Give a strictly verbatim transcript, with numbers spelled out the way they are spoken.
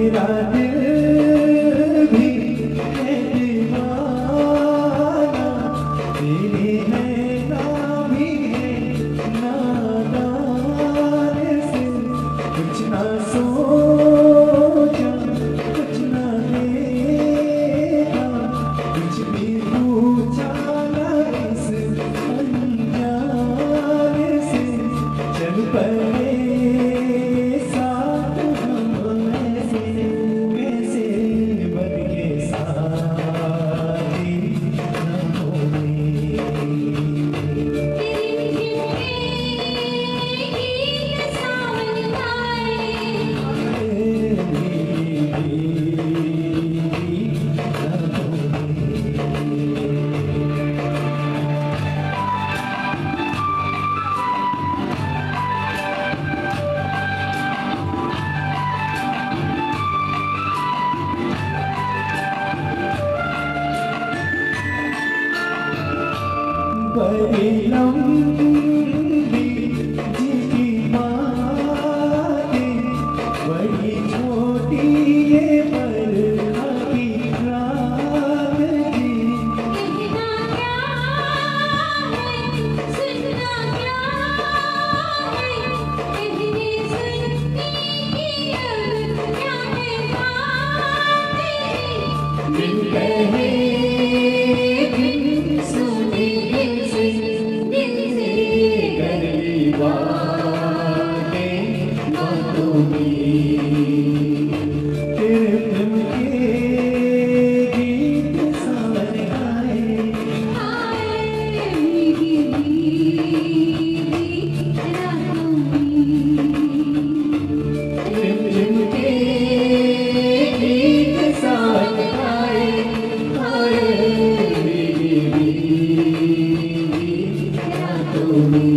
मेरा दिल भी है दीवाना, तेरे नैना भी है नादान से, कुछ ना सोचा कुछ ना देखा, कुछ भी पूछा ना इस अनजान से, चल पड़े साथ हम ऐसे, कैसे बन के साथी रहोगे। बड़ी लंबी जिसकी बातें, बड़ी छोटी ये बरखा की रात थी। कहना क्या है, सुनना क्या है, कहने सुनने की अब क्या है बातें, दिल कहे दिल सुने दिल से, दिल से कर ली बातें बातों में, तेरे प्रेम के गीत सावन आए। आए भीगी भीगी रातों में, रिमझिम के गीत सावन आए, आए भीगी भीगी रातों में।